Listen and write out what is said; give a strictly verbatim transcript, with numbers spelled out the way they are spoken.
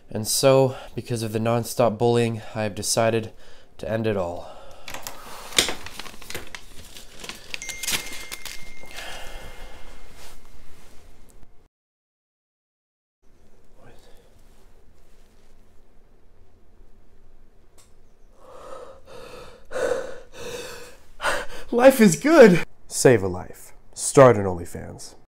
And so, because of the non-stop bullying, I have decided to end it all. Life is good! Save a life. Start an OnlyFans.